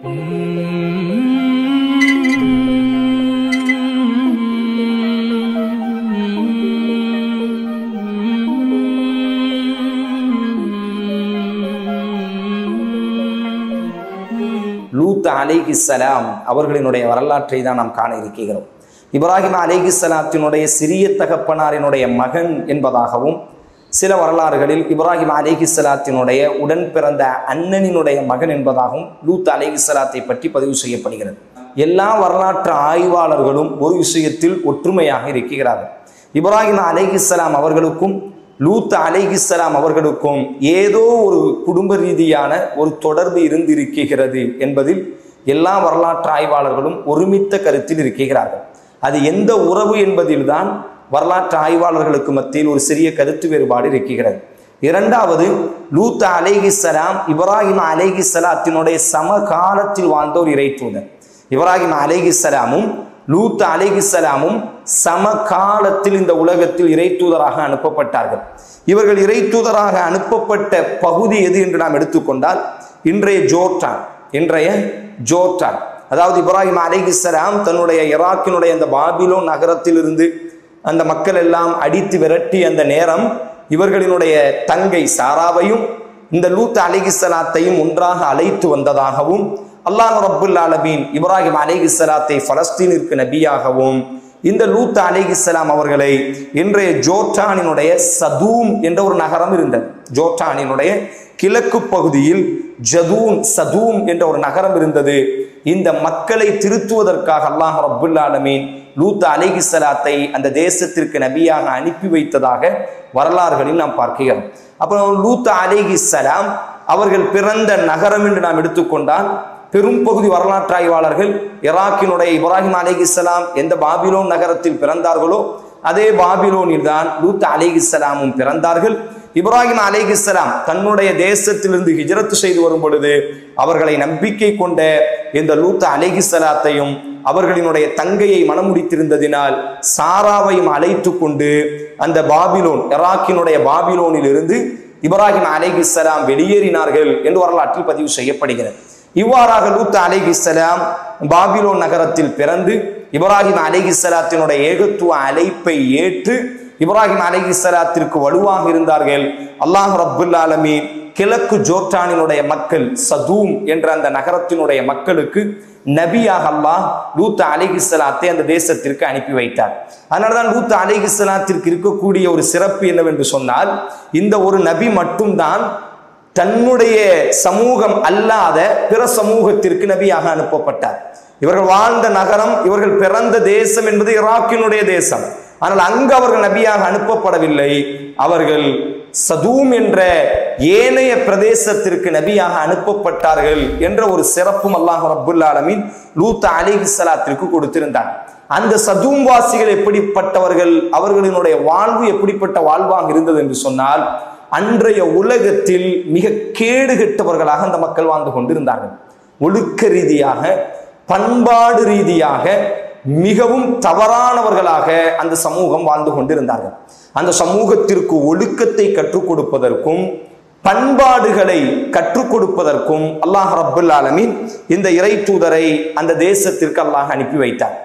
லூத் அலைஹிஸ்ஸலாம் அவர்களினுடைய வரலாற்றை தான் நாம் காண இருக்கிறோம். இப்ராஹிம் அலைஹிஸ்ஸலாத்தினுடைய சிறிய தகப்பனாரினுடைய மகன் என்பதாகவும், சில வரலாறுகளில் இப்ராஹிம் அலைஹிஸ்ஸலாத்தினுடைய உடன் பிறந்த அண்ணனினுடைய மகன் என்பதாகவும் லூத் அலைஹிஸ்ஸலாத்தை பற்றி பதிவு செய்யப்படுகிறது. எல்லா வரலாற்று ஆய்வாளர்களும் ஒரு விஷயத்தில் ஒற்றுமையாக இருக்கிறார்கள். இப்ராஹிம் அலைஹிஸ்ஸலாம் அவர்களுக்கும் லூத் அலைஹிஸ்ஸலாம் அவர்களுக்கும் ஏதோ ஒரு குடும்ப ரீதியான ஒரு தொடர்பு இருந்திருக்கிறது என்பதில் எல்லா வரலாற்று ஆய்வாளர்களும் ஒருமித்த கருத்தில் இருக்கிறார்கள். அது எந்த உறவு என்பதில்தான் வரலாற்று ஆய்வாளர்களுக்கு மத்தியில் ஒரு சிறிய கருத்து வேறுபாடு இருக்கிறது. இரண்டாவது, லூத் அலைஹிஸ்ஸலாம் இப்ராஹிம் அலைஹிஸ்ஸலாத்தினுடைய சமகாலத்தில் வாழ்ந்த ஒரு இறை தூதர். இப்ராஹிம் அலைஹிஸ்ஸலாமும் லூத் அலைஹிஸ்ஸலாமும் சமகாலத்தில் இந்த உலகத்தில் இறை தூதராக அனுப்பப்பட்டார்கள். இவர்கள் இறை தூதராக அனுப்பப்பட்ட பகுதி எது என்று நாம் எடுத்துக்கொண்டால் இன்றைய ஜோர்டான். அதாவது இப்ராஹிம் அலைஹிஸ்ஸலாம் தன்னுடைய ஈராக்கினுடைய அந்த பாபிலோன் நகரத்தில் இருந்து அந்த மக்கள் எல்லாம் அடித்து விரட்டி அந்த நேரம் இவர்களினுடைய தங்கை சாராவையும் இந்த லூத் அலைஹிஸ்ஸலாத்தையும் ஒன்றாக அழைத்து வந்ததாகவும், அல்லாஹ் ரப்புல் ஆலமீன் இப்ராஹிம் அலைஹிஸ்ஸலாத்தை பலஸ்தீனிற்கு நபியாகவும், இந்த லூத் அலைஹிஸ்ஸலாம் அவர்களை இன்றைய ஜோர்டானினுடைய சதூம் என்ற ஒரு நகரம் இருந்தது. ஜோர்டானினுடைய கிழக்கு பகுதியில் சதூம் என்ற ஒரு நகரம் இருந்தது. இந்த மக்களை திருத்துவதற்காக அல்லாஹ் ரப்புல் ஆலமீன் லூத் அலைஹிஸ்ஸலாத்தை அந்த தேசத்திற்கு நபியாக அனுப்பி வைத்ததாக வரலாறுகளில் நாம் பார்க்கிறோம். அப்புறம் லூத் அலைஹிஸ்ஸலாம் அவர்கள் பிறந்த நகரம் என்று நாம் எடுத்துக்கொண்டால் பெரும் பகுதி வரலாற்று ஆய்வாளர்கள் ஈராக்கினுடைய இப்ராஹிம் அலைஹிஸ்ஸலாம் எந்த பாபிலோன் நகரத்தில் பிறந்தார்களோ அதே பாபிலோனில் தான் லூத் அலைஹிஸ்ஸலாமும் பிறந்தார்கள். இப்ராஹிம் அலைஹிஸ்ஸலாம் தன்னுடைய தேசத்திலிருந்து ஹிஜ்ரத் செய்து வரும் பொழுது அவர்களை நம்பிக்கை கொண்ட இந்த லூத் அலைஹிஸ்ஸலாத்தையும் அவர்களினுடைய தங்கையை மணமுடித்திருந்ததினால் சாராவையும் அழைத்து கொண்டு அந்த ஈராக்கினுடைய பாபிலோனில் இருந்து இப்ராஹிம் அலைஹிஸ்ஸலாம் வெளியேறினார்கள் என்று வரலாற்றில் பதிவு செய்யப்படுகிறது. இவ்வாறாக லூத் அலைஹிஸ்ஸலாம் பாபிலோன் நகரத்தில் பிறந்து இப்ராஹிம் அலைஹிஸ்ஸலாத்தினுடைய ஏகத்துவ அழைப்பை ஏற்று இப்ராஹிம் அலைஹிஸ்ஸலாத்திற்கு வலுவாக இருந்தார்கள். அல்லாஹ் ரப்புல் ஆலமீன் கிழக்கு ஜோர்டானினுடைய மக்கள் சதூம் என்ற அந்த நகரத்தினுடைய மக்களுக்கு நபியாக அல்லாஹ் லூத் அலைஹிஸ்ஸலாத்தை அந்த தேசத்திற்கு அனுப்பி வைத்தார். அதனால்தான் லூத் அலைஹிஸ்ஸலாத்திற்கு இருக்கக்கூடிய ஒரு சிறப்பு என்னவென்று சொன்னால், இந்த ஒரு நபி மட்டும்தான் தன்னுடைய சமூகம் அல்லாத பிற சமூகத்திற்கு நபியாக அனுப்பப்பட்டார். இவர்கள் வாழ்ந்த நகரம், இவர்கள் பிறந்த தேசம் என்பது ஈராக்கினுடைய தேசம். ஆனால் அங்கு அவர்கள் நபியாக அனுப்பப்படவில்லை. அவர்கள் சதூம் என்ற ஏனைய பிரதேசத்திற்கு நபியாக அனுப்பப்பட்டார்கள் என்ற ஒரு சிறப்பும் அல்லாஹ் ரப்புல் ஆலமீன் லூத் அலைஹிஸ்ஸலாத்திற்கு கொடுத்திருந்தார். அந்த சதூம் வாசிகள் எப்படிப்பட்டவர்கள், அவர்களினுடைய வாழ்வு எப்படிப்பட்ட வாழ்வாக இருந்தது என்று சொன்னால், அன்றைய உலகத்தில் மிக கேடு கெட்டவர்களாக அந்த மக்கள் வாழ்ந்து கொண்டிருந்தார்கள். ஒழுக்க ரீதியாக, பண்பாடு ரீதியாக மிகவும் தவறானவர்களாக அந்த சமூகம் வாழ்ந்து கொண்டிருந்தார்கள். அந்த சமூகத்திற்கு ஒழுக்கத்தை கற்றுக் கொடுப்பதற்கும் பண்பாடுகளை கற்றுக் கொடுப்பதற்கும் அல்லாஹ் ரப்புல் ஆலமீன் இந்த இறை தூதரை அந்த தேசத்திற்கு அல்லாஹ் அனுப்பி வைத்தார்.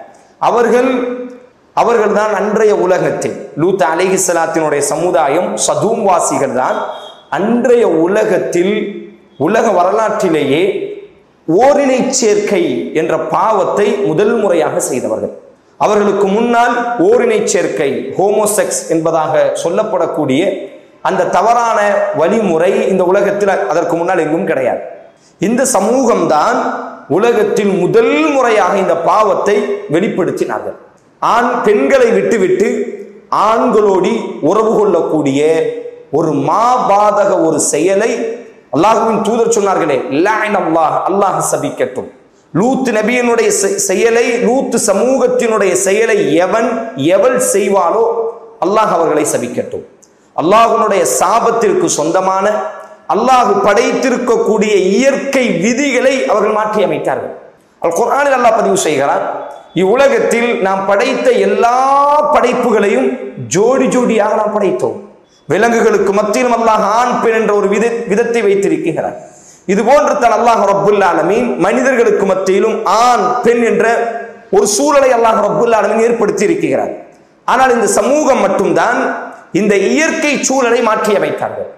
அவர்கள்தான் அன்றைய உலகத்தில் லூத் அலைஹிஸ்ஸலாத்தினுடைய சமுதாயம் சதூம் வாசிகள் தான் அன்றைய உலகத்தில் உலக வரலாற்றிலேயே ஓரினை சேர்க்கை என்ற பாவத்தை முதல் முறையாக செய்தவர்கள். அவர்களுக்கு முன்னால் ஓரினை சேர்க்கை, ஹோமோசெக்ஸ் என்பதாக சொல்லப்படக்கூடிய அந்த தவறான வழிமுறை இந்த உலகத்தில் அதற்கு முன்னால் எங்கும் கிடையாது. இந்த சமூகம்தான் உலகத்தில் முதல் முறையாக இந்த பாவத்தை வெளிப்படுத்தினார்கள். பெண்களை விட்டுவிட்டு ஆண்களோடி உறவு கொள்ளக்கூடிய ஒரு மாபாதக ஒரு செயலை அல்லாஹ்வின் தூதர் சொன்னார்களே, அல்லாஹ் சபிக்கட்டும். லூத் நபியினுடைய செயலை, லூத் சமூகத்தினுடைய செயலை எவள் செய்வாளோ அல்லாஹ் அவர்களை சபிக்கட்டும். அல்லாஹ்வுடைய சாபத்திற்கு சொந்தமான, அல்லாஹ் படைத்திருக்கக்கூடிய இயற்கை விதிகளை அவர்கள் மாற்றி அமைத்தார்கள். அல் குர்ஆனில் அல்லாஹ் பதிவு செய்கிறார், இவ்வுலகத்தில் நாம் படைத்த எல்லா படைப்புகளையும் ஜோடி ஜோடியாக நாம் படைத்தோம். விலங்குகளுக்கு மத்தியிலும் அல்லாஹ் ஆண் பெண் என்ற ஒரு விதத்தை வைத்திருக்கிறார். இது போன்று தான் அல்லாஹ் ரப்புல் ஆலமீன் மனிதர்களுக்கு மத்தியிலும் ஆண் பெண் என்ற ஒரு சூழலை அல்லாஹ் ரப்புல் ஆலமீன் ஏற்படுத்தி இருக்கிறார். ஆனால் இந்த சமூகம் மட்டும்தான் இந்த இயற்கை சூழலை மாற்றி அமைத்தார்கள்.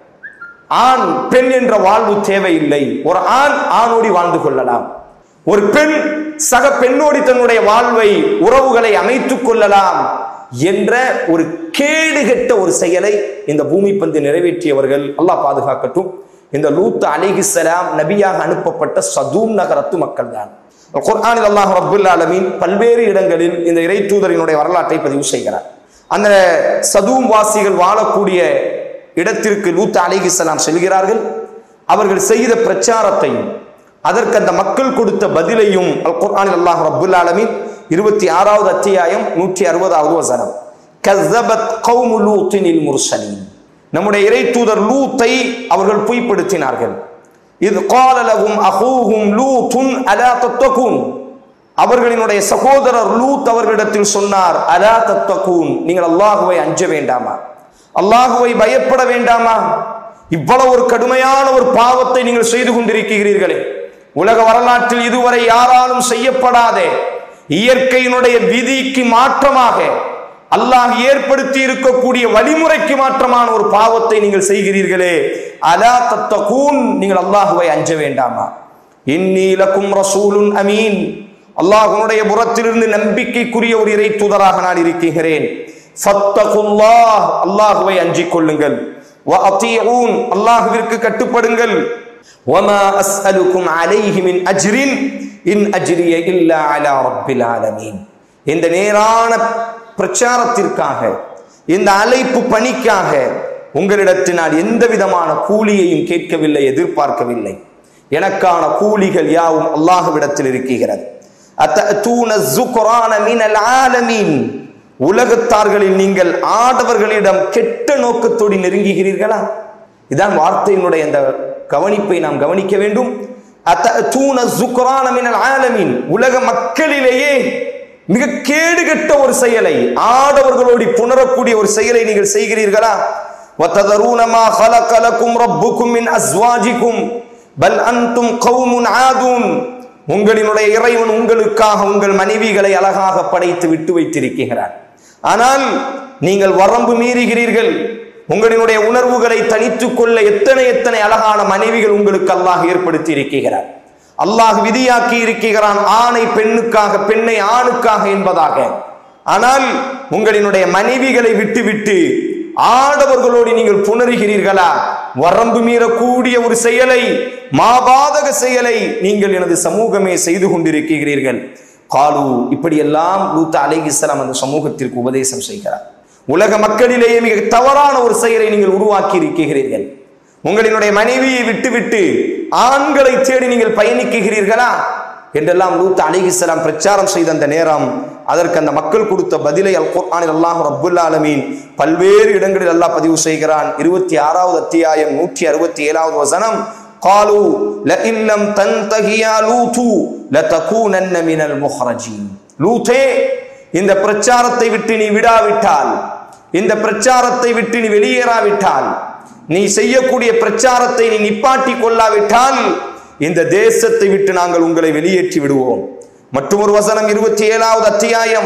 ஆண் பெண் என்ற வாழ்வு தேவையில்லை, ஒரு ஆண் ஆணோடி வாழ்ந்து கொள்ளலாம், ஒரு பெண் சக பெண்ணோடி தன்னுடைய வாழ்வை உறவுகளை அமைத்துக் கொள்ளலாம் என்ற ஒரு கேடுகெட்ட ஒரு செயலை இந்த பூமி பந்து நிறைவேற்றியவர்கள் அல்லாஹ் பாதுகாக்கட்டும் இந்த லூத் அலைஹிஸ்ஸலாம் நபியாக அனுப்பப்பட்ட சதூம் நகரத்து மக்கள் தான். குர்ஆனில் அல்லாஹ் ரப்புல் ஆலமீன் பல்வேறு இடங்களில் இந்த இறை தூதரினுடைய வரலாற்றை பதிவு செய்கிறார். அந்த சதூம் வாசிகள் வாழக்கூடிய இடத்திற்கு லூத் அலைஹிஸ்ஸலாம் செல்கிறார்கள். அவர்கள் செய்த பிரச்சாரத்தையும் அதற்கு அந்த மக்கள் கொடுத்த பதிலையும் அல் குர்ஆனில் அல்லாஹ் ரப்புல் ஆலமீன் 26வது அத்தியாயம் 160வது வசனம், கஸபத் கௌமு லூத்தினில் முர்ஸலீன், நம்முடைய இறை தூதர் லூத்தை அவர்கள் பொய்ப்படுத்தினார்கள். இது கால லஹும் அஹூஹும் லூத்துன் அலா தத்தகூன், அவர்களினுடைய சகோதரர் லூத் அவர்களிடத்தில் சொன்னார், அலா தத்தகூன், நீங்கள் அல்லாஹ்வை அஞ்ச வேண்டாமா, அல்லாஹ்வை பயப்பட வேண்டாமா, இவ்வளவு ஒரு கடுமையான ஒரு பாவத்தை நீங்கள் செய்து கொண்டிருக்கிறீர்களே, உலக வரலாற்றில் இதுவரை யாராலும் செய்யப்படாத இயற்கையினுடைய விதிக்கு மாற்றமாக அல்லாஹ் ஏற்படுத்தி இருக்கக்கூடிய வழிமுறைக்கு மாற்றமான ஒரு பாவத்தை நீங்கள் செய்கிறீர்களே, அலா தத்தகூன், நீங்கள் அல்லாஹ்வை அஞ்ச வேண்டாமா, இன்னீ லகும் ரசூலுன் அமீன், அல்லாஹ்வுடைய புறத்திலிருந்து நம்பிக்கைக்குரிய ஒரு இறை தூதராக நான் இருக்கிறேன், ஃபத்தகுல்லாஹ், அல்லாஹ்வை அஞ்சிக் கொள்ளுங்கள், வ அதீஊன், அல்லாஹ்விற்கு கட்டுப்படுங்கள், வமா அஸ்அலுக்கும் அலைஹி மின் அஜ்ரின் இன் அஜ்ரிய இல்லா அலா ரப்பில் ஆலமீன். இந்த நேரான பிரச்சாரத்திற்காக, இந்த அழைப்பு பணிக்காக உங்களிடத்தில் நான் எந்த விதமான கூலியையும் கேட்கவில்லை, எதிர்பார்க்கவில்லை. எனக்கான கூலிகள் யாவும் அல்லாஹ்விடத்தில் இருக்கிறது. அத்தூன ஸுக்ரான மினல் ஆலமீன், உலகத்தார்களில் நீங்கள் ஆடவர்களிடம் கெட்ட நோக்கத்தோடு நெருங்குகிறீர்களா? இதான் வார்த்தையினுடைய இந்த கவனிப்பை நாம் கவனிக்க வேண்டும். அத்தூன ஸுக்ரான மினல் ஆலமீன், உலக மக்களிலேயே மிக கேடுகெட்ட ஒரு செயலை, ஆடவர்களோடு புணரக்கூடிய ஒரு செயலை நீங்கள் செய்கிறீர்களா? வததரூன மா خلق لكم ربكم من ازواجكم بل انتم قوم عادون, உங்களினுடைய இறைவன் உங்களுக்காக உங்கள் மனைவிகளை அழகாக படைத்து விட்டு வைத்திருக்கிறார். ஆனால் நீங்கள் வரம்பு மீறுகிறீர்கள். உங்களினுடைய உணர்வுகளை தனித்துக் கொள்ள எத்தனை அழகான மனைவிகள் உங்களுக்கு அல்லாஹ் ஏற்படுத்தி இருக்கிறார். அல்லாஹ் விதியாக்கி இருக்கிறான் ஆணை பெண்ணுக்காக, பெண்ணை ஆணுக்காக என்பதாக. ஆனால் உங்களினுடைய மனைவிகளை விட்டுவிட்டு ஆடவர்களோடு நீங்கள் புணருகிறீர்களா? வரம்பு மீறக்கூடிய ஒரு செயலை, மாபாதக செயலை நீங்கள் எனது சமூகமே செய்து கொண்டிருக்கிறீர்கள். காலு, இப்படியெல்லாம் லூத் அலைஹிஸ்ஸலாம் அந்த சமூகத்திற்கு உபதேசம் செய்கிறார். உலக மக்களிலேயே மிக தவறான ஒரு செயலை நீங்கள் உருவாக்கி இருக்கிறீர்கள். உங்களினுடைய மனைவியை விட்டுவிட்டு ஆண்களை தேடி நீங்கள் பயணிக்கிறீர்களா என்றெல்லாம் லூத் அலைஹிஸ்ஸலாம் பிரச்சாரம் செய்த அந்த நேரம், அதற்கு அந்த மக்கள் கொடுத்த பதிலை அல் குர்ஆனில் அல்லாஹ் ரப்புல் ஆலமீன் பல்வேறு இடங்களில் அல்லாஹ் பதிவு செய்கிறான். 26வது அத்தியாயம் 167வது வசனம், காலு லஇன் லம் தன்தஹி யா லூது லதகூனன்ன மினல் முஹ்ரஜீன், லூத்தே, இந்த பிரச்சாரத்தை விட்டு நீ விடாவிட்டால், இந்த பிரச்சாரத்தை விட்டு நீ வெளியேறாவிட்டால், நீ செய்யக்கூடிய பிரச்சாரத்தை நீ நிப்பாட்டி கொள்ளாவிட்டால் இந்த தேசத்தை விட்டு நாங்கள் உங்களை வெளியேற்றி விடுவோம். மற்றும் ஒரு வசனம் 27வது அத்தியாயம்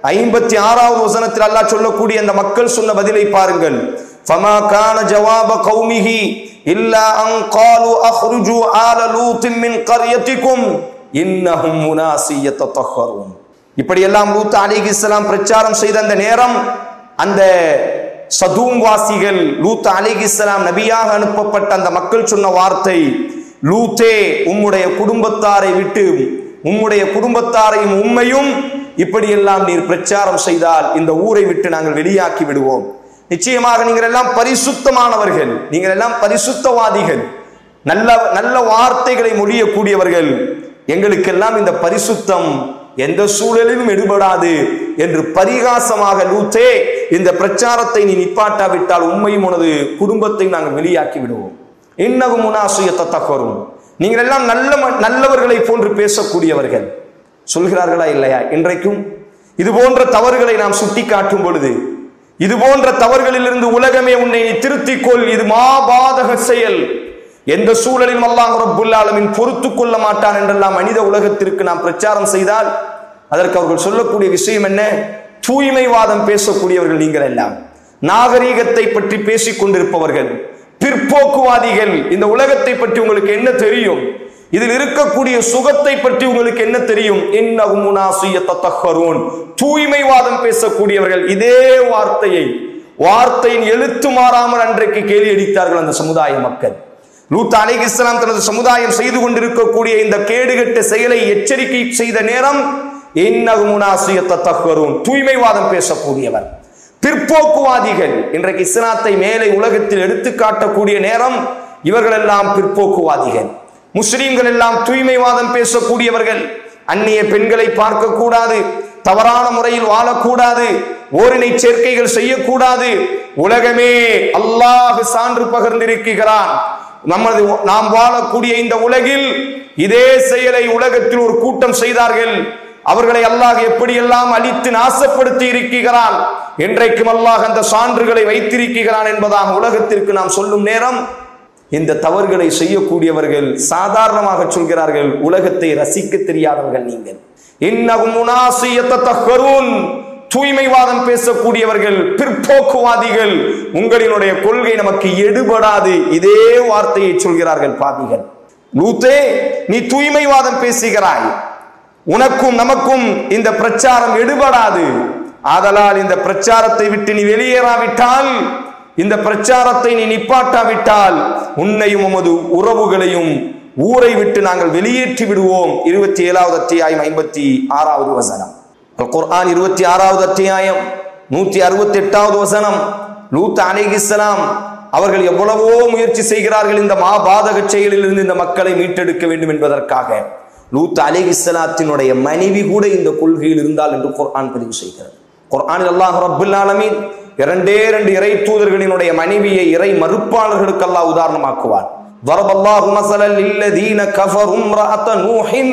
56வது வசனத்தில் அல்லாஹ் சொல்லக்கூடிய அந்த மக்கள் சொன்ன பதிலை பாருங்கள். ஃபமா கான ஜவாப கௌமிஹி இல்லா அன் காலு அக்ருஜு ஆல லூத்தின் மின் கர்யத்திக்கும் இன்னஹும் முனாசி யததஹரூன். இப்படி எல்லாம் லூத் அலைஹிஸ்ஸலாம் பிரச்சாரம் செய்த அந்த நேரம், அந்த சதூம் வாசிகள் லூத் அலைஹிஸ்ஸலாம் நபியாக அனுப்பப்பட்ட அந்த மக்கள் சொன்ன வார்த்தை, லூத்தே, உம்முடைய குடும்பத்தாரை விட்டு, உம்முடைய குடும்பத்தாரையும் உம்மையும் இப்படியெல்லாம் நீர் பிரச்சாரம் செய்தால் இந்த ஊரை விட்டு நாங்கள் வெளியாக்கி விடுவோம். நிச்சயமாக நீங்கள் எல்லாம் பரிசுத்தமானவர்கள், நீங்கள் எல்லாம் பரிசுத்தவாதிகள், நல்ல நல்ல வார்த்தைகளை மொழியக்கூடியவர்கள், எங்களுக்கெல்லாம் இந்த பரிசுத்தம் எந்த சூழலிலும் எடுபடாது என்று பரிகாசமாக, லூத்தே, இந்த பிரச்சாரத்தை நீ நிப்பாட்டாவிட்டால் உம்மையும் உனது குடும்பத்தை நாங்கள் வெளியாக்கி விடுவோம். இன்னகும் முனாசி யததஹரூன், நீங்கள் எல்லாம் நல்லவர்களை போன்று பேசக்கூடியவர்கள் சொல்கிறார்களா இல்லையா? இன்றைக்கும் இது போன்ற தவறுகளை நாம் சுட்டி காட்டும் பொழுது, இது போன்ற தவறுகளிலிருந்து உலகமே உன்னை திருத்திக்கொள், இது மாபாதக செயல், எந்த சூழலிலும் அல்லாஹ் ரப்புல் ஆலமீன் பொறுத்துக் கொள்ள மாட்டான் என்றெல்லாம் மனித உலகத்திற்கு நாம் பிரச்சாரம் செய்தால் அதற்கு அவர்கள் சொல்லக்கூடிய விஷயம் என்ன? தூய்மைவாதம் பேசக்கூடியவர்கள் நீங்கள் எல்லாம், நாகரீகத்தை பற்றி பேசிக் கொண்டிருப்பவர்கள், பிற்போக்குவாதிகள், இந்த உலகத்தை பற்றி உங்களுக்கு என்ன தெரியும்? இதில் இருக்கக்கூடிய சுகத்தை பற்றி உங்களுக்கு என்ன தெரியும்? இன்னஹும் முனாசியத்தஹரூன், தூய்மைவாதம் பேசக்கூடியவர்கள். இதே வார்த்தையின் எழுத்து மாறாமல் அன்றைக்கு கேலி அடித்தார்கள் அந்த சமுதாய மக்கள். லூத் அலைஹிஸ்ஸலாம் தனது சமுதாயம் செய்து கொண்டிருக்கக்கூடிய இந்த கேடுகட்ட செயலை எச்சரிக்கை செய்த நேரம் இன்னஹும் முனாசியத்தஹரூன், தூய்மைவாதம் பேசக்கூடியவர், பிற்போக்குவாதிகள். இன்றைக்கு இஸ்லாத்தை மேலே உலகத்தில் எடுத்து காட்டக்கூடிய நேரம் இவர்கள் எல்லாம் பிற்போக்குவாதிகள். முஸ்லிம்கள் எல்லாம் தூய்மைவாதம் பேசக்கூடியவர்கள். அந்நிய பெண்களை பார்க்க கூடாது, தவறான முறையில் வாழக்கூடாது, ஓரினை சேர்க்கைகள் செய்யக்கூடாது. உலகமே அல்லாஹ் சான்று பகிர்ந்திருக்கிறான். நாம் வாழக்கூடிய இந்த உலகில் இதே செயலை உலகத்தில் ஒரு கூட்டம் செய்தார்கள். அவர்களை அல்லாஹ் எப்படியெல்லாம் அழித்து நாசப்படுத்தி இருக்கிறான், என்றைக்கும் அல்லாஹ் அந்த சான்றுகளை வைத்திருக்கிறான் என்பதாக உலகத்திற்கு நாம் சொல்லும் நேரம் இந்த தவறுகளை செய்யக்கூடியவர்கள் சாதாரணமாக சொல்கிறார்கள், உலகத்தை ரசிக்க தெரியாதவர்கள் நீங்கள். இன்னஹும் முனாசியத்தஹரூன், தூய்மைவாதம் பேசக்கூடியவர்கள், பிற்போக்குவாதிகள், உங்களினுடைய கொள்கை நமக்கு எடுபடாது. இதே வார்த்தையை சொல்கிறார்கள் பாவிகள். லூத்தே, நீ தூய்மைவாதம் பேசுகிறாய், உனக்கும் நமக்கும் இந்த பிரச்சாரம் எடுபடாது. ஆதலால் இந்த பிரச்சாரத்தை விட்டு நீ வெளியேறாவிட்டால், இந்த பிரச்சாரத்தை நீ நிப்பாட்டாவிட்டால் உன்னையும் உமது உறவுகளையும் ஊரை விட்டு நாங்கள் வெளியேற்றி விடுவோம். 27வது அத்தியாயம் 56வது வசனம். குர்ஆன் 26வது அத்தியாயம் 168வது வசனம். லூத் அலைஹிஸ்ஸலாம் அவர்கள் எவ்வளவோ முயற்சி செய்கிறார்கள் இந்த மாபாதக செயலிலிருந்து இந்த மக்களை மீட்டெடுக்க வேண்டும் என்பதற்காக. லூத் அலைஹிஸ்ஸலாத்தினுடைய மனைவி கூட இந்த கொள்கையில் இருந்தால் என்று குர்ஆன் பதிவு செய்கிறது. குர்ஆனில் அல்லாஹ் ரப்புல் ஆலமீன் இரண்டே இறை தூதர்களினுடைய மனைவியை இறை மறுப்பாளர்களுக்கு அல்லாஹ் உதாரணமாக்குவார். வரபல்லாஹு மஸலல் லில்லதீன கஃபரு இம்ரஅத நூஹின்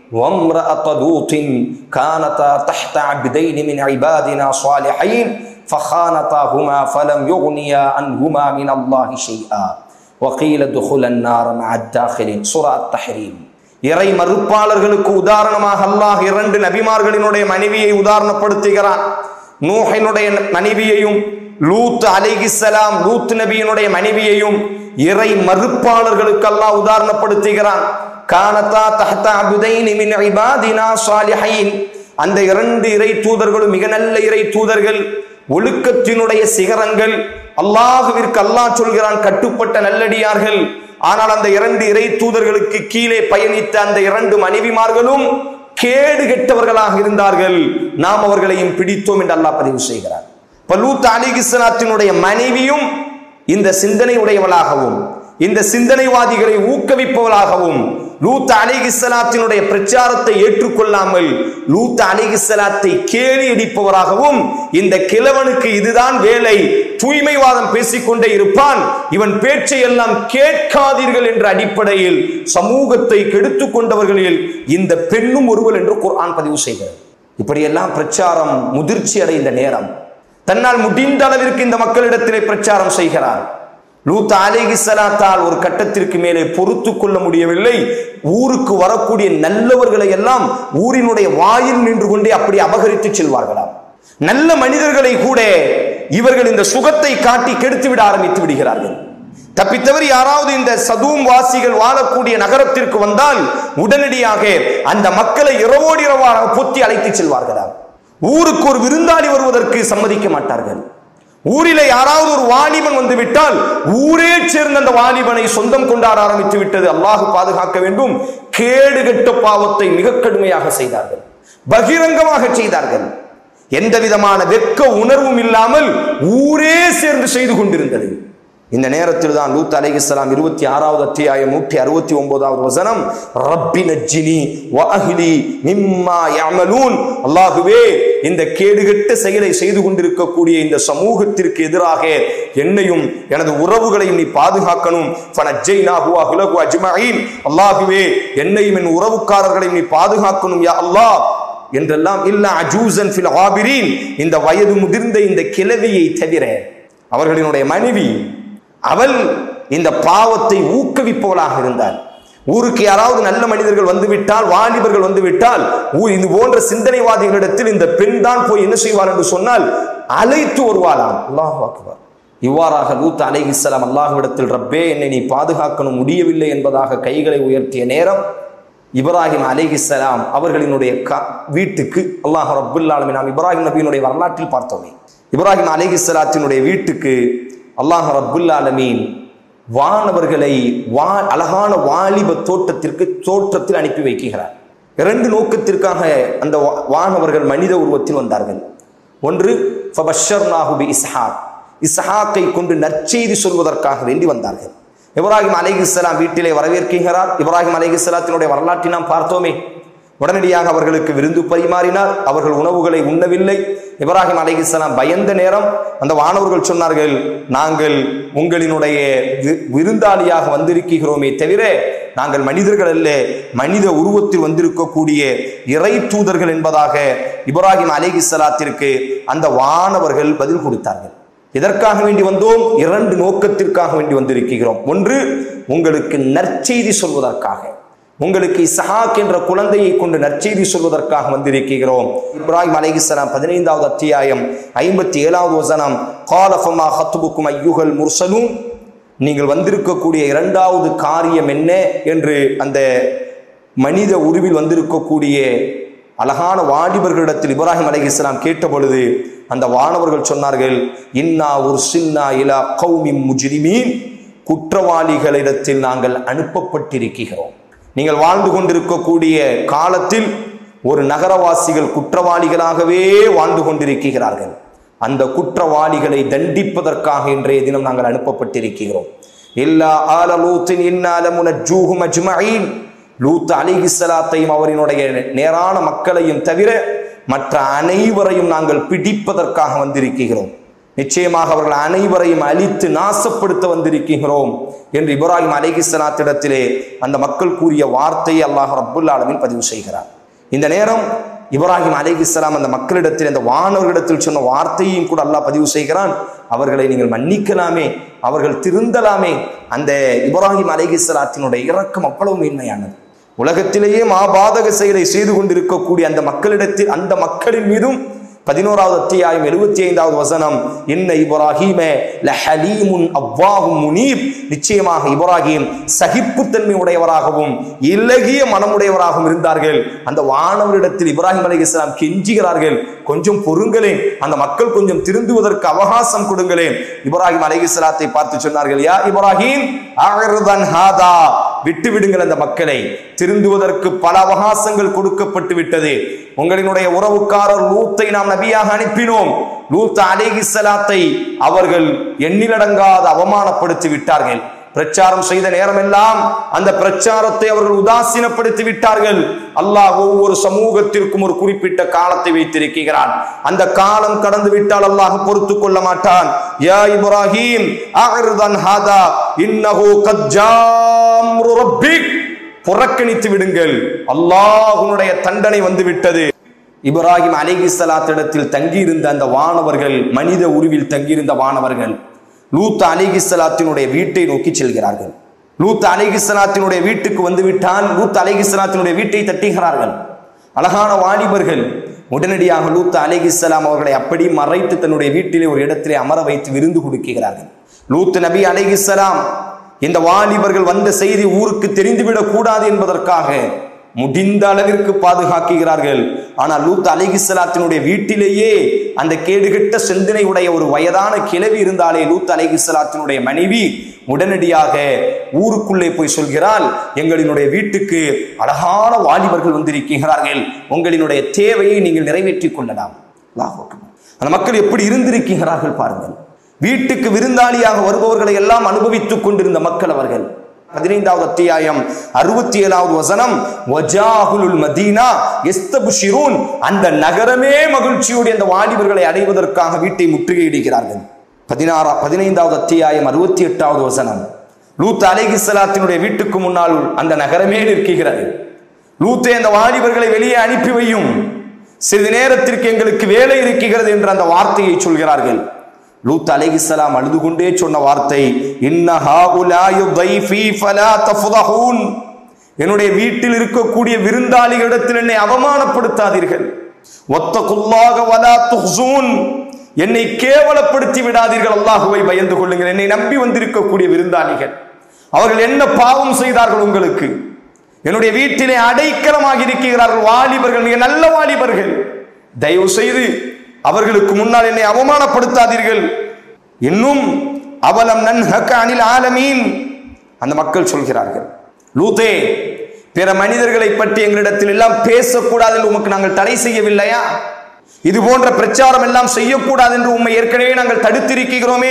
வம்ரஅத லூத்தின் கானதா தஹ்த அப்தைன் மின் இபாதினா ஸாலிஹீன் ஃபகானதாஹுமா ஃபலம் யுக்னியா அன்ஹுமா மின் அல்லாஹி ஷைஆ வகீல துஹுலன் நார மஅத் தாஹிலின். சூரா அத்-தஹ்ரீம். இறை மறுப்பாளர்களுக்கு உதாரணமாக அல்லாஹ் இரண்டு நபிமார்களினுடைய மனைவியை உதாரணப்படுத்துகிறான். நூஹினுடைய மனைவியையும் லூத் அலைஹிஸ்ஸலாம் லூத் நபியினுடைய மனைவியையும் இறை மறுப்பாளர்களுக்கு அல்லாஹ் உதாரணப்படுத்துகிறான். கானதா தஹ்த அப்தைன் மின் இபாதினா ஸாலிஹீன், அந்த இரண்டு இறை தூதர்களும் மிக நல்ல இறை தூதர்கள், ஒழுக்கத்தினுடைய சிகரங்கள், அல்லாஹ்விற்கு அல்லாஹ் சொல்கிறான் கட்டுப்பட்ட நல்லடியார்கள். ஆனால் அந்த இரண்டு இறை தூதர்களுக்கு கீழே பயணித்த அந்த இரண்டு மனைவிமார்களும் கேடு கெட்டவர்களாக இருந்தார்கள். நாம் அவர்களையும் பிடித்தோம் என்று அல்லாஹ் பதிவு செய்கிறார். லூத் அலைஹிஸ்ஸலாத்தினுடைய மனைவியும் இந்த சிந்தனை உடையவளாகவும் இந்த சிந்தனைவாதிகளை ஊக்குவிப்பவளாகவும் லூத் அலைஹிஸ்ஸலாத்தினுடைய பிரச்சாரத்தை ஏற்றுக்கொள்ளாமல் லூத் அலைஹிஸ்ஸலாத்தை கேலி அடிப்பவராகவும், இந்த கிழவனுக்கு இதுதான் வேலை, தூய்மைவாதம் பேசிக்கொண்டே இருப்பான், இவன் பேச்சை எல்லாம் கேட்காதீர்கள் என்ற அடிப்படையில் சமூகத்தை கெடுத்துக் கொண்டவர்களில் இந்த பெண்ணும் ஒருவள் என்று குர்ஆன் பதிவு செய்கிறது. இப்படியெல்லாம் பிரச்சாரம் முதிர்ச்சி அடைந்த நேரம் தன்னால் முடிந்த அளவிற்கு இந்த மக்களிடத்திலே பிரச்சாரம் செய்கிறார். லூத் அலைஹிஸ்ஸலாத்தால் ஒரு கட்டத்திற்கு மேலே பொறுத்து கொள்ள முடியவில்லை. ஊருக்கு வரக்கூடிய நல்லவர்களை எல்லாம் ஊரினுடைய வாயில் நின்று கொண்டே அப்படி அபகரித்து செல்வார்களாம். நல்ல மனிதர்களை கூட இவர்கள் இந்த சுகத்தை காட்டி கெடுத்து விட ஆரம்பித்து விடுகிறார்கள். தப்பித்தவர் யாராவது இந்த சதூம் வாசிகள் வாழக்கூடிய நகரத்திற்கு வந்தால் உடனடியாக அந்த மக்களை இரவோடு இரவாக பொத்தி அழைத்து செல்வார்களாம். ஊருக்கு ஒரு விருந்தாளி வருவதற்கு சம்மதிக்க மாட்டார்கள். ஊரிலே யாராவது ஒரு வாலிபன் வந்து விட்டால் ஊரே சேர்ந்த அந்த வாலிபனை சொந்தம் கொண்டாட ஆரம்பித்து விட்டது. அல்லாஹ் பாதுகாக்க வேண்டும். கேடு கெட்ட பாவத்தை மிக கடுமையாக செய்தார்கள், பகிரங்கமாக செய்தார்கள். எந்த விதமான வெட்க உணர்வும் இல்லாமல் ஊரே சேர்ந்து செய்து கொண்டிருந்தது. இந்த நேரத்தில் தான் லூத் அலைஹிஸ்ஸலாம் 26வது அத்தியாயம் 169வது வசனம், ரப்பி நஜ்ஜினி வ அஹ்லி மிம்மா யஅமலூன், அல்லாஹ்வே இந்த கேடுகெட்ட செயலை செய்து கொண்டிருக்கக்கூடிய இந்த சமூகத்திற்கு எதிராக என்னையும் எனது உறவுகளையும் நீ பாதுகாக்கணும். ஃபனஜ்ஜைனாஹு வ அஹ்லஹு அஜ்மஈன், அல்லாஹ்வே என்னையும் என் உறவுக்காரர்களையும் நீ பாதுகாக்கணும் யா அல்லாஹ் என்றெல்லாம். இல்லா அஜூஸன் ஃபில் ஆபிரீன், இந்த வயது முதிர்ந்த இந்த கிழவியை தவிர, அவர்களினுடைய மனைவி, அவள் இந்த பாவத்தை ஊக்குவிப்பவளாக இருந்தார். ஊருக்கு யாராவது நல்ல மனிதர்கள் வந்துவிட்டால், வாலிபர்கள் வந்துவிட்டால், இது போன்ற சிந்தனைவாதிகளிடத்தில் இந்த பெண் தான் போய் என்ன செய்வார் என்று சொன்னால் அழைத்து வருவாளாம். அல்லாஹ் அக்பர். இவ்வாறாக லூத் அலைஹிஸ்ஸலாம் அல்லாஹ்விடத்தில், ரப்பே என்னை நீ பாதுகாக்கணும், முடியவில்லை என்பதாக கைகளை உயர்த்திய நேரம் இப்ராஹிம் அலைஹிஸ்ஸலாம் அவர்களினுடைய வீட்டுக்கு அல்லாஹ் ரப்புல் ஆலமீன், நாம் இப்ராஹிம் நபியினுடைய வரலாற்றில் பார்த்தோமே, இப்ராஹிம் அலைஹிஸ்ஸலாத்தினுடைய வீட்டுக்கு அல்லாஹ் ரப்புல் ஆலமீன் வானவர்களை அழகான வாலிப தோற்றத்தில் அனுப்பி வைக்கிறார். 2 நோக்கத்திற்காக அந்த வானவர்கள் மனித உருவத்தில் வந்தார்கள். ஒன்று, ஃபபஷர்னாஹு பி இஸ்ஹாக், இஸ்ஹாக்கை கொண்டு நற்செய்தி சொல்வதற்காக வேண்டி வந்தார்கள். இப்ராஹிம் அலைஹிஸ்ஸலாம் வீட்டிலே வரவேற்கிறார். இப்ராஹிம் அலைஹிஸ்ஸலாத்தினுடைய வரலாற்றை நாம் பார்த்தோமே. உடனடியாக அவர்களுக்கு விருந்து பரிமாறினார். அவர்கள் உணவுகளை உண்ணவில்லை. இப்ராஹிம் அலைஹிஸ்ஸலாம் பயந்த நேரம் அந்த வானவர்கள் சொன்னார்கள், நாங்கள் உங்களினுடைய விருந்தாளியாக வந்திருக்கிறோமே தவிர நாங்கள் மனிதர்கள் அல்ல, மனித உருவத்தில் வந்திருக்கக்கூடிய இறை தூதர்கள் என்பதாக இப்ராஹிம் அலைஹிஸ்ஸலாத்திற்கு அந்த வானவர்கள் பதில் கொடுத்தார்கள். இதற்காக வேண்டி வந்தோம், 2 நோக்கத்திற்காக வேண்டி வந்திருக்கிறோம். ஒன்று, உங்களுக்கு நற்செய்தி சொல்வதற்காக, உங்களுக்கு இஸ்ஹாக் என்ற குழந்தையை கொண்டு நற்செய்தி சொல்வதற்காக வந்திருக்கிறோம். இப்ராஹிம் அலைஹிஸ்ஸலாம் 15வது அத்தியாயம் 57வது வசனம், கால ஃபமா ஹத்புக்கும் அய்யுஹல் முர்ஸலூன், நீங்கள் வந்திருக்கக்கூடிய 2வது காரியம் என்ன என்று அந்த மனித உருவில் வந்திருக்கக்கூடிய அழகான வாலிபர்களிடத்தில் இப்ராஹிம் அலைஹிஸ்ஸலாம் கேட்ட பொழுது அந்த வானவர்கள் சொன்னார்கள், இன்னா உர்சில்னா இலா கௌமின் முஜ்ரிமீன், குற்றவாளிகளிடத்தில் நாங்கள் அனுப்பப்பட்டிருக்கிறோம். நீங்கள் வாழ்ந்து கொண்டிருக்கக்கூடிய காலத்தில் ஒரு நகரவாசிகள் குற்றவாளிகளாகவே வாழ்ந்து கொண்டிருக்கிறார்கள். அந்த குற்றவாளிகளை தண்டிப்பதற்காக இன்றைய தினம் நாங்கள் அனுப்பப்பட்டிருக்கிறோம். இல்லா ஆல லூத்தின் இன்னா லமுனஜ்ஜூஹும் அஜ்மஈன், லூத் அலைஹிஸ்ஸலாத்தையும் அவரினுடைய நேரான மக்களையும் தவிர மற்ற அனைவரையும் நாங்கள் பிடிப்பதற்காக வந்திருக்கிறோம். நிச்சயமாக அவர்கள் அனைவரையும் அழித்து நாசப்படுத்த வந்திருக்கிறோம் என்று இப்ராஹிம் அலைஹிஸ்ஸலாத்திடத்திலே அந்த மக்கள் கூறிய வார்த்தையை அல்லாஹ் ரப்புல் ஆலமீன் பதிவு செய்கிறார். இந்த நேரம் இப்ராஹிம் அலைஹிஸ்ஸலாம் அந்த மக்களிடத்தில், அந்த வானவர்களிடத்தில் சொன்ன வார்த்தையையும் கூட அல்லாஹ் பதிவு செய்கிறான். அவர்களை நீங்கள் மன்னிக்கலாமே, அவர்கள் திருந்தலாமே. அந்த இப்ராஹிம் அலைஹிஸ்ஸலாத்தினுடைய இரக்கம் அவ்வளவு மேன்மையானது. உலகத்திலேயே மாபாதக செயலை செய்து கொண்டிருக்கக்கூடிய அந்த மக்களிடத்தில், அந்த மக்களின் மீதும் 11வது அத்தியாயம் 75வது வசனம், இன்ன இப்ராஹீம லஹலீமுன் அவ்வாஹும் முனீப், நிச்சயமாக இப்ராஹிம் சகிப்புத்தன்மை உடையவராகவும் இலகிய மனமுடையவராகவும் இருந்தார்கள். அந்த வானவரிடத்தில் இப்ராஹிம் அலைஹிஸ்ஸலாம் கெஞ்சுகிறார்கள், கொஞ்சம் பொறுங்களேன், அந்த மக்கள் கொஞ்சம் திருந்துவதற்கு அவகாசம் கொடுங்களேன். இப்ராஹிம் அலைஹிஸ்ஸலாத்தை பார்த்து சொன்னார்கள், யா இப்ராஹிம் அர்தன் ஹாதா, விட்டு விடுங்கள் அந்த மக்களை, திருந்துவதற்கு பல அவகாசங்கள் கொடுக்கப்பட்டு விட்டது. உங்களினுடைய உறவுக்காரர் லூத்தை நாம் நபியாக அனுப்பினோம். லூத் அலைஹிஸ்ஸலாத்தை அவர்கள் எண்ணிலடங்காத அவமானப்படுத்தி விட்டார்கள். பிரச்சாரம் செய்த நேரமெல்லாம் அந்த பிரச்சாரத்தை அவர்கள் உதாசீனப்படுத்தி விட்டார்கள். அல்லாஹ் ஒவ்வொரு சமூகத்திற்கும் ஒரு குறிப்பிட்ட காலத்தை வைத்திருக்கிறான். அந்த காலம் கடந்து விட்டால் அல்லாஹ் பொறுத்துக் கொள்ள மாட்டான். யா இப்ராஹிம் அர்தன் ஹாதா இன்னஹு கத் ஜாம்ரு ரப்பிக், புறக்கணித்து விடுங்கள், அல்லாஹ்வுடைய தண்டனை வந்து விட்டது. இப்ராஹிம் அலைஹிஸ்ஸலாத்திடத்தில் தங்கியிருந்த அந்த வானவர்கள், மனித உருவில் தங்கியிருந்த வானவர்கள் லூத் அலைஹிஸ்ஸலாத்தினுடைய வீட்டை நோக்கி செல்கிறார்கள். லூத் அலைஹிஸ்ஸலாத்தினுடைய வீட்டுக்கு வந்து விட்டால் லூத் அலைஹிஸ்ஸலாத்தினுடைய வீட்டை தட்டுகிறார்கள். அழகான வாலிபர்கள் உடனடியாக லூத் அலைஹிஸ்ஸலாம் அவர்களை அப்படி மறைத்து தன்னுடைய வீட்டிலே ஒரு இடத்திலே அமர வைத்து விருந்து கொடுக்கிறார்கள். லூத் நபி அலைஹிஸ்ஸலாம் இந்த வாலிபர்கள் வந்த செய்தி ஊருக்கு தெரிந்துவிடக் கூடாது என்பதற்காக முடிந்த அளவிற்கு பாதுகாக்கிறார்கள். ஆனால் லூத் அலைஹிஸ்ஸலாத்தினுடைய வீட்டிலேயே அந்த கேடுகெட்ட சிந்தனை உடைய ஒரு வயதான கிழவி இருந்தாலே லூத் அலைஹிஸ்ஸலாத்தினுடைய மனைவி உடனடியாக ஊருக்குள்ளே போய் சொல்கிறாள், எங்களினுடைய வீட்டுக்கு அழகான வாலிபர்கள் வந்திருக்கிறார்கள், உங்களினுடைய தேவையை நீங்கள் நிறைவேற்றிக் கொள்ளலாம். அந்த மக்கள் எப்படி இருந்திருக்கிறார்கள் பாருங்கள். வீட்டுக்கு விருந்தாளியாக வருபவர்களை எல்லாம் அனுபவித்துக் கொண்டிருந்த மக்கள் அவர்கள். 15வது அத்தியாயம் 67வது வசனம், வஜாஹுல் மதீனா யஸ்தப்ஷிரூன், அந்த நகரமே மகிழ்ச்சியோடு அந்த வாலிபர்களை அடைவதற்காக வீட்டை முற்றுகையிடுகிறார்கள். 15வது அத்தியாயம் 68வது வசனம், லூத் அலைஹிஸ்ஸலாத்தினுடைய வீட்டுக்கு முன்னால் அந்த நகரமே நிற்கிறது. லூத்தே அந்த வாலிபர்களை வெளியே அனுப்பி வையும், சிறிது நேரத்திற்கு எங்களுக்கு வேலை இருக்கிறது என்று அந்த வார்த்தையை சொல்கிறார்கள். லூத் அலைஹிஸ்ஸலாம் அழுது கொண்டே சொன்ன வார்த்தை, இன்ன ஹாஉலாயு தைஃபி ஃபலா தஃதஹூன், என்னுடைய வீட்டில் இருக்கக்கூடிய விருந்தாளிகளிடத்தில் என்னை அவமானப்படுத்தாதீர்கள். வத்தகுல்லாஹ வலா துஹ்ஸூன், என்னை கேவலப்படுத்தி விடாதீர்கள், அல்லாஹ்வை பயந்து கொள்ளுங்கள். என்னை நம்பி வந்திருக்கக்கூடிய விருந்தாளிகள் அவர்கள் என்ன பாவம் செய்தார்கள் உங்களுக்கு? என்னுடைய வீட்டிலே அடைக்கலமாக இருக்கிறார்கள் வாலிபர்கள், மிக நல்ல வாலிபர்கள். தயவு செய்து அவர்களுக்கு முன்னால் என்னை அவமானப்படுத்தாதீர்கள். இன்னும் அவலம் நன்ஹக அனில் ஆலமீன், அந்த மக்கள் சொல்கிறார்கள், லூத்தே, பிற மனிதர்களை பற்றி எங்களிடத்தில் எல்லாம் பேசக்கூடாது என்று உமக்கு நாங்கள் தடை செய்யவில்லையா? இது போன்ற பிரச்சாரம் எல்லாம் செய்யக்கூடாது என்று உம்மை ஏற்கனவே நாங்கள் தடுத்திருக்கிறோமே.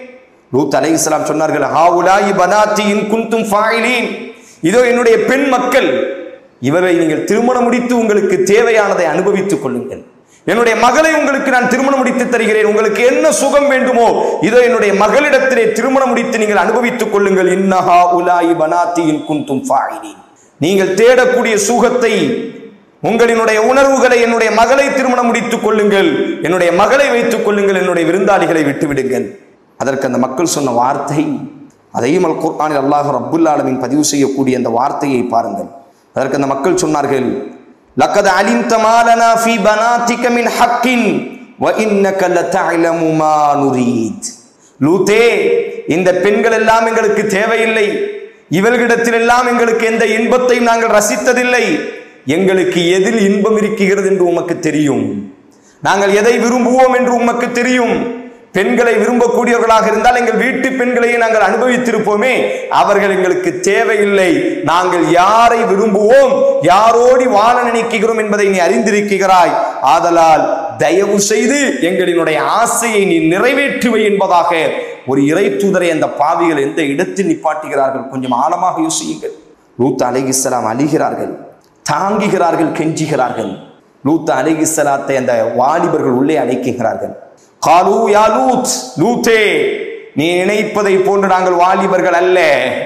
லூத் அலைஹிஸ்ஸலாம் சொன்னார்கள், ஹாஉலாயி பனாத்தி இன் குன்தும் ஃபாயிலீன், இதோ என்னுடைய பெண் மக்கள், இவரை நீங்கள் திருமணம் முடித்து உங்களுக்கு தேவையானதை அனுபவித்துக் கொள்ளுங்கள். என்னுடைய மகளை உங்களுக்கு நான் திருமணம் முடித்து தருகிறேன். உங்களுக்கு என்ன சுகம் வேண்டுமோ இதோ என்னுடைய மகளிடத்திலே திருமணம் முடித்து நீங்கள் அனுபவித்துக் கொள்ளுங்கள். இன்னஹா உலாயி பனாத்தி இன் குன்தும் ஃபாயிலீன், நீங்கள் தேடக்கூடிய சுகத்தை, உங்களினுடைய உணர்வுகளை என்னுடைய மகளை திருமணம் முடித்துக் கொள்ளுங்கள், என்னுடைய மகளை வைத்துக் கொள்ளுங்கள், என்னுடைய விருந்தாளிகளை விட்டுவிடுங்கள். அதற்கு அந்த மக்கள் சொன்ன வார்த்தை, அதையும் அல் குர்ஆனில் அல்லாஹ் ரப்புல் ஆலமீன் பதிவு செய்யக்கூடிய அந்த வார்த்தையை பாருங்கள். அதற்கு அந்த மக்கள் சொன்னார்கள், லக்கத் அலிம்த மா லனா ஃபீ பனாதிக மின் ஹக்கின் வ இன்னக லதஅலமு மா நுரீத். லூத்தே, இந்த பெண்கள் எல்லாம் எங்களுக்கு தேவையில்லை, இவர்களிடத்தில் எல்லாம் எங்களுக்கு எந்த இன்பத்தையும் நாங்கள் ரசித்ததில்லை. எங்களுக்கு எதில் இன்பம் இருக்கிறது என்று உமக்கு தெரியும், நாங்கள் எதை விரும்புவோம் என்று உமக்கு தெரியும். பெண்களை விரும்பக்கூடியவர்களாக இருந்தால் எங்கள் வீட்டு பெண்களையே நாங்கள் அனுபவித்திருப்போமே, அவர்கள் எங்களுக்கு தேவையில்லை. நாங்கள் யாரை விரும்புவோம், யாரோடி வாழ நினைக்கிறோம் என்பதை நீ அறிந்திருக்கிறாய். ஆதலால் தயவு செய்து எங்களினுடைய ஆசையை நீ நிறைவேற்றுவை என்பதாக ஒரு இறை தூதரை அந்த பாவிகள் எந்த இடத்தில் நிப்பாட்டுகிறார்கள்? கொஞ்சம் ஆழமாக யோசியுங்கள். லூத் அலைஹிஸ்ஸலாம் அழுகிறார்கள், தாங்குகிறார்கள், கெஞ்சுகிறார்கள். லூத் அலைஹிஸ்ஸலாத்தை அந்த வாலிபர்கள் உள்ளே அழைக்கிறார்கள். காலு யா லூத், லூத்தே, நீ நினைப்பதை போன்று நாங்கள் வாலிபர்கள் அல்ல,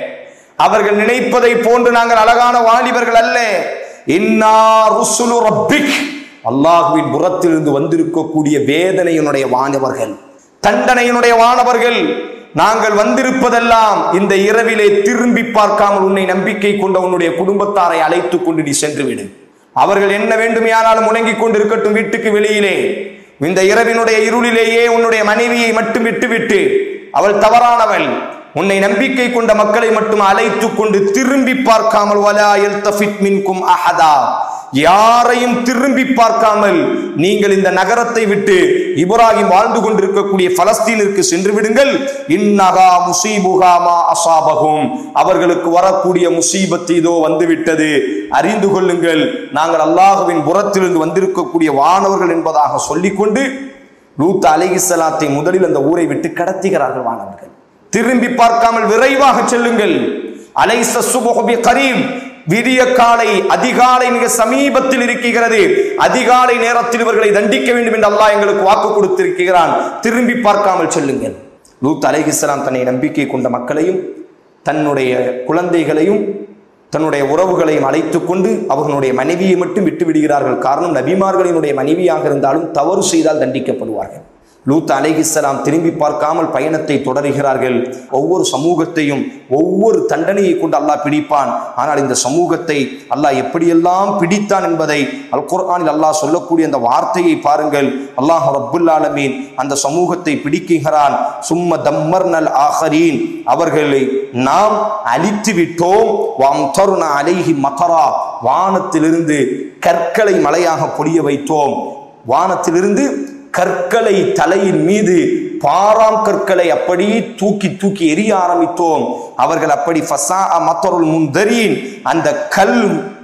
அவர்கள் நினைப்பதை போன்று நாங்கள் அழகான வாலிபர்கள் அல்ல. இன்னா ருசுலு ரப்பிக், அல்லாஹ்வின் புறத்திலிருந்து வந்திருக்கக்கூடிய வேதனையினுடைய வானவர்கள், தண்டனையினுடைய வானவர்கள். நாங்கள் வந்திருப்பதெல்லாம் இந்த இரவிலே திரும்பி பார்க்காமல் உன்னை நம்பிக்கை கொண்ட உன்னுடைய குடும்பத்தாரை அழைத்துக் கொண்டு நீ சென்று விடு. அவர்கள் என்ன வேண்டுமையானாலும் முழங்கிக் கொண்டிருக்கட்டும் வீட்டுக்கு வெளியிலே. இந்த இரவினுடைய இருளிலேயே உன்னுடைய மனைவியை மட்டும் விட்டுவிட்டு, அவள் தவறானவள், உன்னை நம்பிக்கை கொண்ட மக்களை மட்டும் அழைத்துக் கொண்டு திரும்பி பார்க்காமல், வலா யல்தஃபித் மின்கும் அஹதா, யாரையும் திரும்பி பார்க்காமல் நீங்கள் இந்த நகரத்தை விட்டு இப்ராஹிம் வாழ்ந்து கொண்டிருக்கக்கூடிய பலஸ்தீனிற்கு சென்று விடுங்கள். இன்னஹா முஸீபுஹா மா அஸாபஹும், அவர்களுக்கு வரக்கூடிய முசீபத் இதோ வந்துவிட்டது, அறிந்து கொள்ளுங்கள், நாங்கள் அல்லாஹ்வின் புறத்திலிருந்து வந்திருக்கக்கூடிய வானவர்கள் என்பதாக சொல்லிக்கொண்டு லூத் அலைஹிஸ்ஸலாத்தை முதலில் அந்த ஊரை விட்டு கடத்துகிறார்கள் வானவர்கள். திரும்பி பார்க்காமல் விரைவாக செல்லுங்கள். அலைஸ ஸுபஹு பிகரீப், விடிய காலை, அதிகாலை மிக சமீபத்தில் இருக்கிறது. அதிகாலை நேரத்தில் இவர்களை தண்டிக்க வேண்டும் என்று அல்லாஹ் எங்களுக்கு வாக்கு கொடுத்திருக்கிறான். திரும்பி பார்க்காமல் செல்லுங்கள். லூத் அலைஹிஸ்ஸலாம் தன்னை நம்பிக்கை கொண்ட மக்களையும் தன்னுடைய குழந்தைகளையும் தன்னுடைய உறவுகளையும் அழைத்துக் கொண்டு அவர்களுடைய மனைவியை மட்டும் விட்டு விடுகிறார்கள். காரணம், நபிமார்களினுடைய மனைவியாக இருந்தாலும் தவறு செய்தால் தண்டிக்கப்படுவார்கள். லூத் அலைஹிஸ்ஸலாம் திரும்பி பார்க்காமல் பயணத்தை தொடர்கிறார்கள். ஒவ்வொரு சமூகத்தையும் ஒவ்வொரு தண்டனையை கொண்டு அல்லாஹ் பிடிப்பான். ஆனால் இந்த சமூகத்தை அல்லாஹ் எப்படியெல்லாம் பிடித்தான் என்பதை அல் குர்ஆனில் அல்லாஹ் சொல்லக்கூடிய அந்த வார்த்தையை பாருங்கள். அல்லாஹ் ரப்புல் ஆலமீன் அந்த சமூகத்தை பிடிக்கிறான். சும்ம தம்மர்னல் ஆஹரீன், அவர்களை நாம் அழித்து விட்டோம். வம்தர்னா அலைஹி மதரா, வானத்திலிருந்து கற்களை மலையாக பொழிய வைத்தோம். வானத்திலிருந்து கற்களை தலையின் மீது, பாராம் கற்களை அப்படி தூக்கி தூக்கி எரிய ஆரம்பித்தோம். அவர்கள் அப்படி ஃபஸா மத்தருல் முன்தரீன், அந்த கல்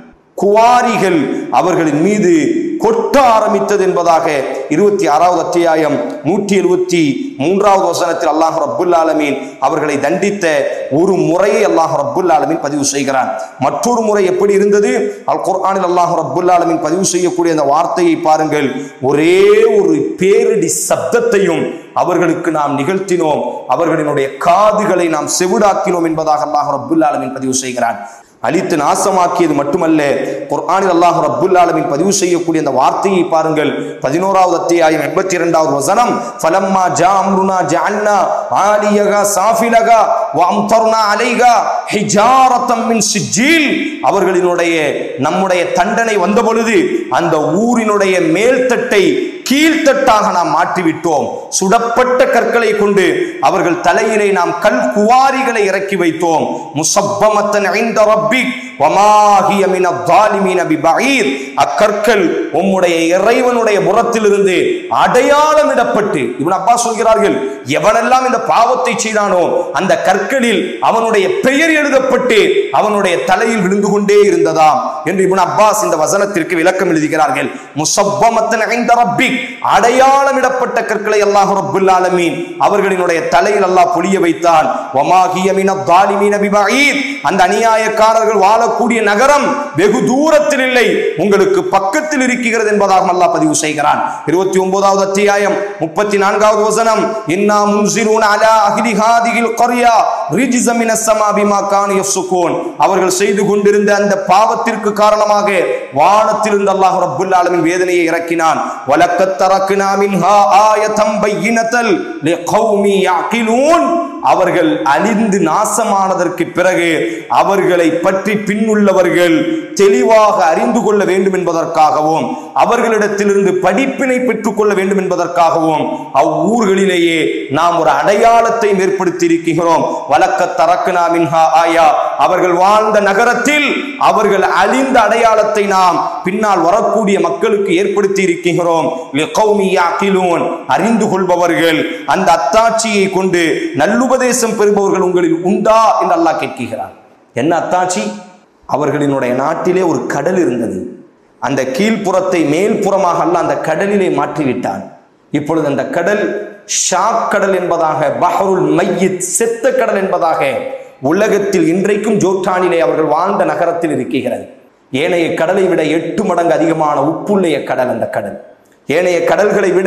குவாரிகள் அவர்களின் மீது கொட்ட ஆரம்பித்தது என்பதாக 26வது அத்தியாயம் 173வது வசனத்தில் அல்லாஹ் ரப்புல் ஆலமீன் அவர்களை தண்டித்த ஒரு முறையை அல்லாஹ் ரப்புல் ஆலமீன் பதிவு செய்கிறான். மற்றொரு முறை எப்படி இருந்தது? அல் குர்ஆனில் அல்லாஹ் ரப்புல் ஆலமீன் பதிவு செய்யக்கூடிய அந்த வார்த்தையை பாருங்கள். ஒரே ஒரு பேரிடி சப்தத்தையும் அவர்களுக்கு நாம் நிகழ்த்தினோம், அவர்களினுடைய காதுகளை நாம் செவிடாக்கினோம் என்பதாக அல்லாஹ் ரப்புல் ஆலமீன் பதிவு செய்கிறான். அழித்து நாசமாக்கியது மட்டுமல்ல, குர்ஆனில் அல்லாஹ் ரப்புல் ஆலமீன் பதிவு செய்யக்கூடிய அந்த வார்த்தையை பாருங்கள். 11வது அத்தியாயம் 82வது வசனம், ஃபலம்மா ஜா அம்ருனா ஜஅல்னா ஆலியஹா சாஃபிலஹா வ அம்தர்னா அலைஹா ஹிஜாரத்தம் மின் சிஜ்ஜீல். அவர்களினுடைய நம்முடைய தண்டனை வந்த பொழுது அந்த ஊரினுடைய மேல்தட்டை கீழ்த்தட்டாக நாம் மாற்றிவிட்டோம். சுடப்பட்ட கற்களை கொண்டு அவர்கள் தலையிலே நாம் கல் குவாரிகளை இறக்கி வைத்தோம். முஸப்பமத்தன் இன்த ரப்பிக் வமா ஹிய மினல் ஸாலிமீன பிபஈத். அக்கற்கள் உம்முடைய இறைவனுடைய புறத்திலிருந்து அடையாளமிடப்பட்டு, இப்னு அப்பாஸ் சொல்கிறார்கள், எவனெல்லாம் இந்த பாவத்தை செய்தானோ அந்த கற்களில் அவனுடைய பெயர் எழுதப்பட்டு அவனுடைய தலையில் விழுந்து கொண்டே இருந்ததாம் என்று இப்னு அப்பாஸ் இந்த வசனத்திற்கு விளக்கம் எழுதுகிறார்கள். முஸப்பமத்தன் இன்த ரப்பிக், அடையாளமிடப்பட்ட கற்களை அல்லாஹ் ரப்புல் ஆலமீன் அவர்களினுடைய தலையில் அல்லாஹ் பொழிய வைத்தான். வமா ஹிய மினல் ஸாலிமீன பிபஈத். அந்த அநியாயக்காரர்கள் வாழக்கூடிய நகரம் வெகு தூரத்தில் இல்லை, உங்களுக்கு பக்கத்தில் இருக்கிறது என்பதாக அல்லாஹ் பதிவு செய்கிறான். 29வது அத்தியாயம் 34வது வசனம், இன்னா முன்சிரூன அலா அஹ்லி ஹாதிஹில் கர்யா ரிஜ்ஸம் மினஸ் ஸமா பிமா கானு யஃப்ஸுகூன். அவர்கள் செய்து கொண்டிருந்த அந்த பாவத்திற்கு காரணமாக வானத்திலிருந்து அல்லாஹ் ரப்புல் ஆலமீன் வேதனையை இறக்கினான். வலக்கத் தரக்னா மின்ஹா ஆயதம் பையினத்தல் லிகௌமி யஅகிலூன். அவர்கள் அழிந்து நாசமானதற்கு பிறகு அவர்களை பற்றி பின்னுள்ளவர்கள் தெளிவாக அறிந்து கொள்ள வேண்டும் என்பதற்காகவும் அவர்களிடத்திலிருந்து படிப்பினை பெற்றுக் கொள்ள வேண்டும் என்பதற்காகவும் அவ்வூர்களிலேயே நாம் ஒரு அடையாளத்தை ஏற்படுத்தி இருக்கிறோம். வலக்கத் தரக்னா மின்ஹா ஆயா, அவர்கள் வாழ்ந்த நகரத்தில் அவர்கள் அழிந்த அடையாளத்தை நாம் பின்னால் வரக்கூடிய மக்களுக்கு ஏற்படுத்தி இருக்கிறோம். லிகௌமி யஅகிலூன், அறிந்து கொள்பவர்கள், அந்த அத்தாட்சியை கொண்டு நல்லுபதேசம் பெறுபவர்கள் உங்களில் உண்டா என்று அல்லாஹ் கேட்கிறார். என்ன அத்தாட்சி? அவர்களினுடைய நாட்டிலே ஒரு கடல் இருந்தது. அந்த கீழ்ப்புறத்தை மேல்புறமாக அல்லாஹ் அந்த கடலிலே மாற்றிவிட்டான். இப்பொழுது அந்த கடல் ஷாக் கடல் என்பதாக, பஹ்ருல் மையித், செத்த கடல் என்பதாக உலகத்தில் இன்றைக்கும் ஜோர்டானிலே அவர்கள் வாழ்ந்த நகரத்தில் இருக்கிறது. ஏனைய கடலை விட 8 மடங்கு அதிகமான உப்புள்ள கடல் அந்த கடல். ஏனைய கடல்களை விட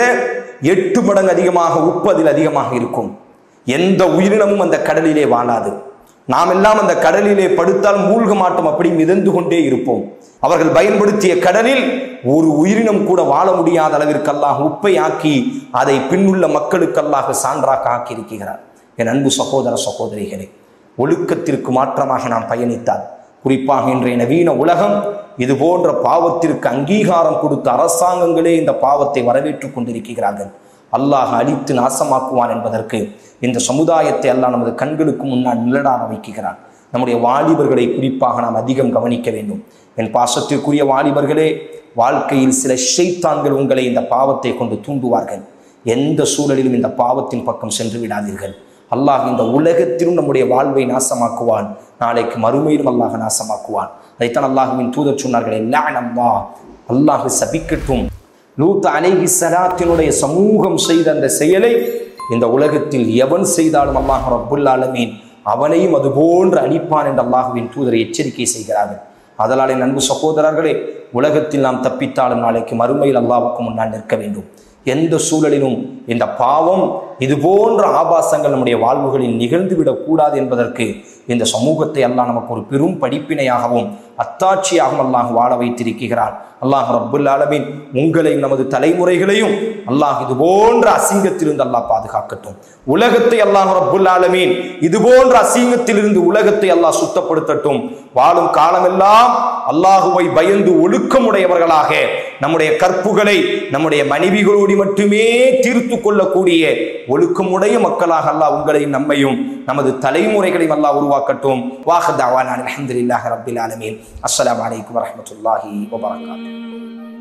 8 மடங்கு அதிகமாக உப்பு அதில் அதிகமாக இருக்கும். எந்த உயிரினமும் அந்த கடலிலே வாழாது. நாம் எல்லாம் அந்த கடலிலே படுத்தால் மூழ்க மாட்டோம், அப்படி மிதந்து கொண்டே இருப்போம். அவர்கள் பயன்படுத்திய கடலில் ஒரு உயிரினம் கூட வாழ முடியாத அளவிற்கு அல்லாஹ் உப்பை ஆக்கி அதை பின்னுள்ள மக்களுக்கு அல்லாஹ் சான்றாக ஆக்கி இருக்கிறார். என் அன்பு சகோதர சகோதரிகளே, ஒழுக்கத்திற்கு மாற்றமாக நாம் பயணித்தால், குறிப்பாக இன்றைய நவீன உலகம் இது போன்ற பாவத்திற்கு அங்கீகாரம் கொடுத்த அரசாங்கங்களே இந்த பாவத்தை வரவேற்றுக் கொண்டிருக்கிறார்கள். அல்லாஹ் அழித்து நாசமாக்குவான் என்பதற்கு இந்த சமுதாயத்தை அல்லாஹ் நமது கண்களுக்கு முன்னால் நிழலாக வைக்கிறான். நம்முடைய வாலிபர்களை குறிப்பாக நாம் அதிகம் கவனிக்க வேண்டும். என் பாசத்திற்குரிய வாலிபர்களே, வாழ்க்கையில் சில ஷைத்தான்கள் உங்களை இந்த பாவத்தை கொண்டு தூண்டுவார்கள். எந்த சூழலிலும் இந்த பாவத்தின் பக்கம் சென்று விடாதீர்கள். அல்லாஹ் இந்த உலகத்திலும் நம்முடைய வாழ்வை நாசமாக்குவான், நாளைக்கு மறுமையிலும் அல்லாஹ் நாசமாக்குவான். அதைத்தான் அல்லாஹ்வின் தூதர் சொன்னார்களே, லஅனல்லாஹ், அல்லாஹ் சபிக்கட்டும். லூத் அலைஹிஸ்ஸலாத்தினுடைய சமூகம் செய்த அந்த செயலை இந்த உலகத்தில் எவன் செய்தாலும் அல்லாஹ் ரப்புல் ஆலமீன் அவனையும் அது போன்று அழிப்பான் என்று அல்லாஹ்வின் தூதரை எச்சரிக்கை செய்கிறார்கள். அதனாலே அன்பு சகோதரர்களே, உலகத்தில் நாம் தப்பித்தாலும் நாளைக்கு மறுமையில் அல்லாஹ்வுக்கு முன்னால் நிற்க வேண்டும். எந்த சூழலிலும் இந்த பாவம் இது போன்ற ஆபாசங்கள் நம்முடைய வாழ்வுகளில் நிகழ்ந்துவிடக் கூடாது என்பதற்கு இந்த சமூகத்தை அல்லாஹ் நமக்கு ஒரு பெரும் படிப்பினையாகவும் அத்தாட்சியாகவும் அல்லாஹ் வாழ வைத்திருக்கிறான். அல்லாஹ் ரப்புல் ஆலமீன் உங்களையும் நமது தலைமுறைகளையும் அல்லாஹ் இது போன்ற அசிங்கத்திலிருந்து அல்லாஹ் பாதுகாக்கட்டும். உலகத்தை அல்லாஹ் ரப்புல் ஆலமீன் இது போன்ற அசிங்கத்திலிருந்து உலகத்தை அல்லாஹ் சுத்தப்படுத்தட்டும். வாழும் காலமெல்லாம் அல்லாஹுவை பயந்து ஒழுக்கமுடையவர்களாக நம்முடைய கற்புகளை நம்முடைய மனைவிகளோடு மட்டுமே தீர்த்து கொள்ளக்கூடிய ஒழுக்கமுடைய மக்களாக அல்லாஹ் உங்களையும் நம்மையும் நமது தலைமுறைகளையும் அல்லாஹ் உருவாக்கட்டும். வாஹ் தஅவானா அல்ஹம்துலில்லாஹி ரப்பில் ஆலமீன். அஸ்ஸலாமு அலைக்கும் வரஹ்மத்துல்லாஹி வபரகாத்துஹு.